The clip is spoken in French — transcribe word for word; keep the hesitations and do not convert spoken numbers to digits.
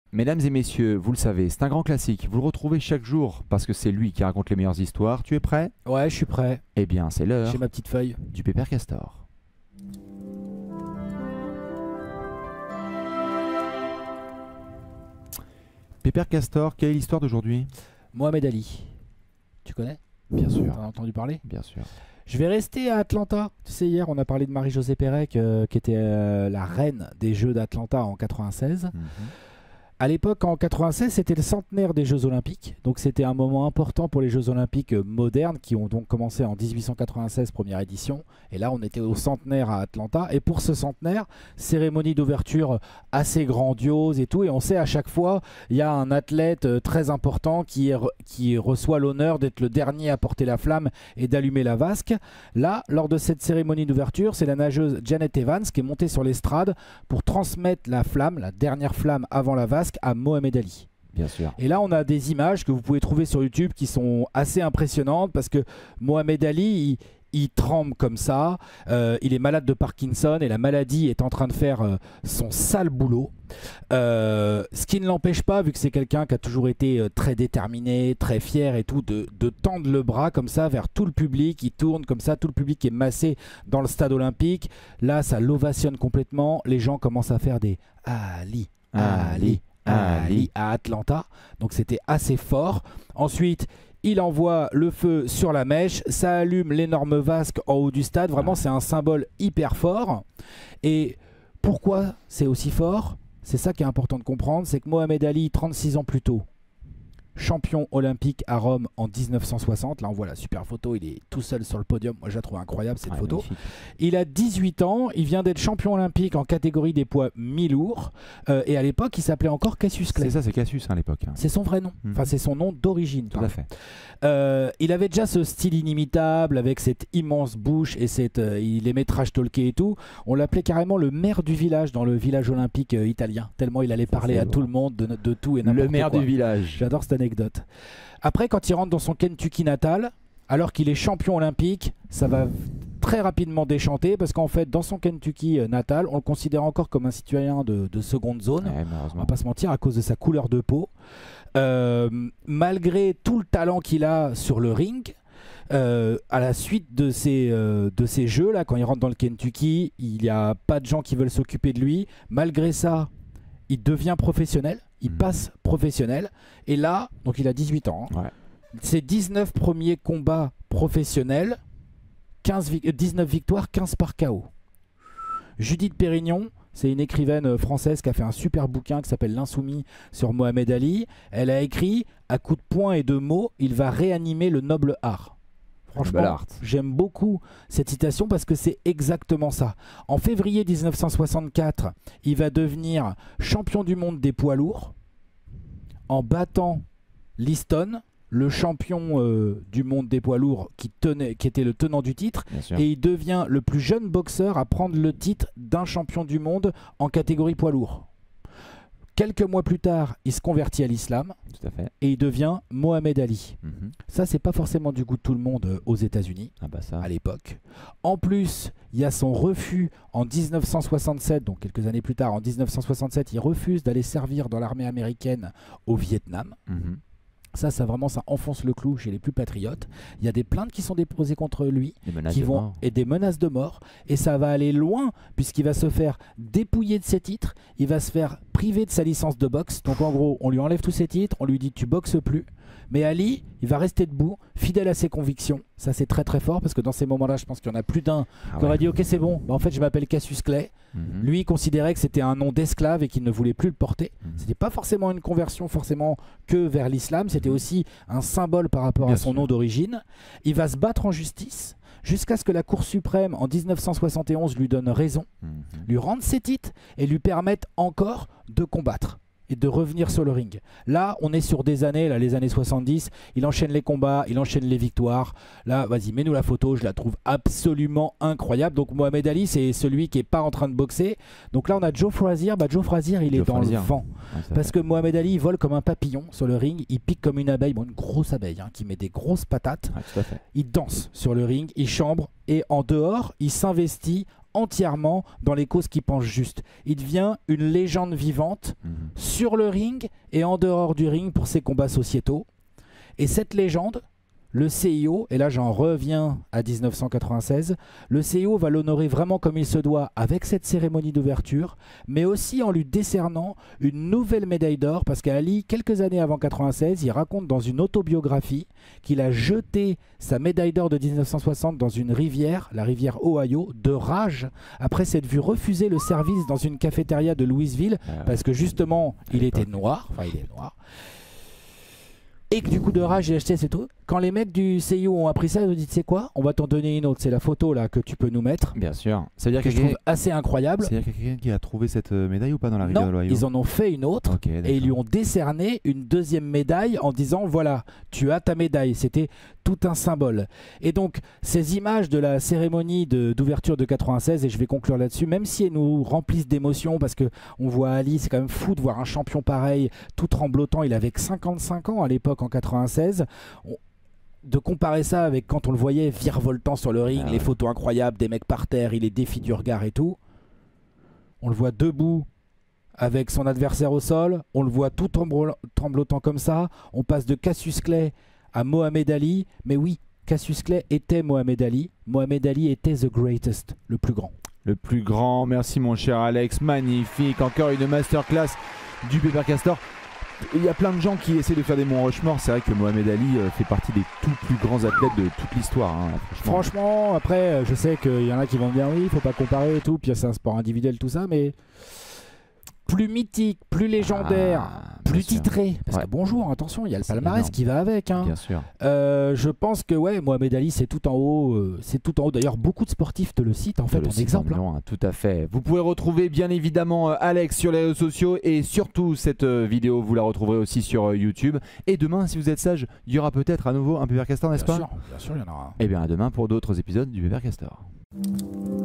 Mesdames et messieurs, vous le savez, c'est un grand classique. Vous le retrouvez chaque jour parce que c'est lui qui raconte les meilleures histoires. Tu es prêt? Ouais, je suis prêt. Eh bien, c'est l'heure J'ai ma petite feuille. du Pépère Castor. Pépère Castor, quelle est l'histoire d'aujourd'hui? Mohamed Ali. Tu connais? Bien sûr, T'en as entendu parler? bien sûr. Je vais rester à Atlanta. Tu sais, hier, on a parlé de Marie-Josée Pérec, euh, qui était euh, la reine des Jeux d'Atlanta en quatre-vingt-seize. Mhm. À l'époque, en quatre-vingt-seize, c'était le centenaire des Jeux Olympiques. Donc c'était un moment important pour les Jeux Olympiques euh, modernes qui ont donc commencé en mille huit cent quatre-vingt-seize, première édition. Et là, on était au centenaire à Atlanta. Et pour ce centenaire, cérémonie d'ouverture assez grandiose et tout. Et on sait à chaque fois, il y a un athlète euh, très important qui, est re- qui reçoit l'honneur d'être le dernier à porter la flamme et d'allumer la vasque. Là, lors de cette cérémonie d'ouverture, c'est la nageuse Janet Evans qui est montée sur l'estrade pour transmettre la flamme, la dernière flamme avant la vasque, à Mohamed Ali. Bien sûr. Et là, on a des images que vous pouvez trouver sur YouTube qui sont assez impressionnantes parce que Mohamed Ali, il, il tremble comme ça. Euh, il est malade de Parkinson et la maladie est en train de faire euh, son sale boulot. Euh, ce qui ne l'empêche pas, vu que c'est quelqu'un qui a toujours été euh, très déterminé, très fier et tout, de, de tendre le bras comme ça vers tout le public. Il tourne comme ça, tout le public est massé dans le stade olympique. Là, ça l'ovationne complètement. Les gens commencent à faire des Ali, Ali. Ali à Atlanta, donc c'était assez fort. Ensuite, il envoie le feu sur la mèche, ça allume l'énorme vasque en haut du stade. Vraiment, c'est un symbole hyper fort. Et pourquoi c'est aussi fort? C'est ça qui est important de comprendre, c'est que Mohamed Ali, trente-six ans plus tôt, champion olympique à Rome en mille neuf cent soixante. Là, on voit la super photo. Il est tout seul sur le podium. Moi, je la trouve incroyable, cette Ouais, photo. magnifique. Il a dix-huit ans. Il vient d'être champion olympique en catégorie des poids mi-lourds. Euh, et à l'époque, il s'appelait encore Cassius Clay. C'est ça, c'est Cassius hein, à l'époque. hein. C'est son vrai nom. Mhm. Enfin, c'est son nom d'origine. Tout à fait. Euh, il avait déjà ce style inimitable avec cette immense bouche et cette, euh, il aimait trash talker et tout. On l'appelait carrément le maire du village dans le village olympique euh, italien. Tellement il allait parler c'est à beau. tout le monde de, de tout et n'importe Le maire quoi. du village. J'adore cette anecdote. Après, quand il rentre dans son Kentucky natal, alors qu'il est champion olympique, ça va très rapidement déchanter parce qu'en fait, dans son Kentucky euh, natal, on le considère encore comme un citoyen de, de seconde zone. Ouais, On malheureusement. va pas se mentir, à cause de sa couleur de peau. Euh, malgré tout le talent qu'il a sur le ring, euh, à la suite de ces, euh, de ces jeux là, quand il rentre dans le Kentucky, il n'y a pas de gens qui veulent s'occuper de lui. Malgré ça, il devient professionnel, il Mhm. passe professionnel. Et là, donc il a dix-huit ans, hein. Ouais. Ses dix-neuf premiers combats professionnels, quinze vi- euh, dix-neuf victoires, quinze par K O. Judith Pérignon, c'est une écrivaine euh, française qui a fait un super bouquin qui s'appelle L'Insoumis sur Mohamed Ali. Elle a écrit, à coups de poing et de mots, il va réanimer le noble art. Franchement, Noble art. j'aime beaucoup cette citation parce que c'est exactement ça. En février mille neuf cent soixante-quatre, il va devenir champion du monde des poids lourds en battant Liston, le champion euh, du monde des poids lourds qui, tenait, qui était le tenant du titre. Bien sûr. Et il devient le plus jeune boxeur à prendre le titre d'un champion du monde en catégorie poids lourd. Quelques mois plus tard, il se convertit à l'islam Tout à fait. et il devient Mohamed Ali. Mhm. Ça, c'est pas forcément du goût de tout le monde euh, aux États-Unis Ah bah ça. à l'époque. En plus, il y a son refus en mille neuf cent soixante-sept, donc quelques années plus tard, en mille neuf cent soixante-sept, il refuse d'aller servir dans l'armée américaine au Vietnam. Mhm. Ça, ça vraiment, ça enfonce le clou chez les plus patriotes. Il y a des plaintes qui sont déposées contre lui, Des menaces qui de vont mort. et des menaces de mort, et ça va aller loin puisqu'il va se faire dépouiller de ses titres, il va se faire priver de sa licence de boxe. Donc en gros, on lui enlève tous ses titres, on lui dit tu boxes plus. Mais Ali, il va rester debout, fidèle à ses convictions. Ça, c'est très très fort parce que dans ces moments-là, je pense qu'il y en a plus d'un Ah qui aurait ouais. dit ok, c'est bon. Bah, en fait, je m'appelle Cassius Clay. Mhm. Lui, il considérait que c'était un nom d'esclave et qu'il ne voulait plus le porter. Mhm. C'était pas forcément une conversion forcément que vers l'islam, c'était Mhm. aussi un symbole par rapport Bien à son sûr. nom d'origine. Il va se battre en justice jusqu'à ce que la Cour suprême en mille neuf cent soixante et onze lui donne raison, Mhm. lui rende ses titres et lui permette encore de combattre et de revenir sur le ring. Là, on est sur des années, là, les années soixante-dix, il enchaîne les combats, il enchaîne les victoires. Là, vas-y, mets-nous la photo, je la trouve absolument incroyable. Donc Mohamed Ali, c'est celui qui est pas en train de boxer. Donc là, on a Joe Frazier. Bah, Joe Frazier, il Joe est dans Frazier. le vent. Ouais, ça Parce fait. que Mohamed Ali, il vole comme un papillon sur le ring, il pique comme une abeille, bon, une grosse abeille, hein, qui met des grosses patates. Ouais, tout à fait. Il danse sur le ring, il chambre, et en dehors, il s'investit entièrement dans les causes qui pensent juste. Il devient une légende vivante mmh. sur le ring et en dehors du ring pour ses combats sociétaux. Et cette légende, le C I O, et là j'en reviens à mille neuf cent quatre-vingt-seize, le C I O va l'honorer vraiment comme il se doit avec cette cérémonie d'ouverture, mais aussi en lui décernant une nouvelle médaille d'or, parce qu'Ali, quelques années avant quatre-vingt-seize, il raconte dans une autobiographie qu'il a jeté sa médaille d'or de mille neuf cent soixante dans une rivière, la rivière Ohio, de rage, après s'être vu refuser le service dans une cafétéria de Louisville, parce que justement, il était noir, enfin il est noir, et que du coup de rage, il a acheté ces trucs. Quand les mecs du C I O ont appris ça, ils ont dit, tu sais quoi, on va t'en donner une autre. C'est la photo là que tu peux nous mettre. Bien sûr. Ça veut dire que, que je trouve assez incroyable. C'est-à-dire qu'il y a quelqu'un qui a trouvé cette médaille ou pas dans la rivière de l'Ohio? Ils en ont fait une autre okay, et ils lui ont décerné une deuxième médaille en disant, voilà, tu as ta médaille. C'était tout un symbole. Et donc, ces images de la cérémonie d'ouverture de, de quatre-vingt-seize, et je vais conclure là-dessus, même si elles nous remplissent d'émotions, parce qu'on voit Ali, c'est quand même fou de voir un champion pareil, tout tremblotant. Il avait que cinquante-cinq ans à l'époque en quatre-vingt-seize. On, de comparer ça avec quand on le voyait virevoltant sur le ring, ah ouais. les photos incroyables, des mecs par terre, il les défie du regard et tout. On le voit debout avec son adversaire au sol, on le voit tout tremblotant comme ça. On passe de Cassius Clay à Mohamed Ali, mais oui, Cassius Clay était Mohamed Ali. Mohamed Ali était the greatest, le plus grand. Le plus grand, merci mon cher Alex, magnifique, encore une masterclass du Pepper Castor. Il y a plein de gens qui essaient de faire des Mont Rushmore. C'est vrai que Mohamed Ali fait partie des tout plus grands athlètes de toute l'histoire. Hein, franchement. franchement, après, je sais qu'il y en a qui vont me dire oui, il faut pas comparer et tout. Puis c'est un sport individuel, tout ça, mais plus mythique, plus légendaire, ah, plus titré. Parce ouais. que bonjour, attention, il y a le palmarès énorme. Qui va avec. Hein. Bien sûr. Euh, je pense que ouais, Mohamed Ali, c'est tout en haut. Euh, c'est tout en haut. D'ailleurs, beaucoup de sportifs te le citent en fait en exemple. Non, hein. Tout à fait. Vous pouvez retrouver bien évidemment euh, Alex sur les réseaux sociaux et surtout cette euh, vidéo, vous la retrouverez aussi sur euh, YouTube. Et demain, si vous êtes sage, il y aura peut-être à nouveau un Pepper Castor, n'est-ce pas? Bien sûr, bien sûr, il y en aura. Et bien à demain pour d'autres épisodes du Pepper Castor.